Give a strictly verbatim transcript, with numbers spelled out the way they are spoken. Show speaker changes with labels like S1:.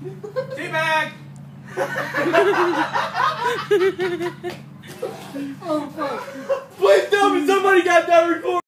S1: Teabag!
S2: Oh fuck.
S1: Please tell me somebody got that recorded.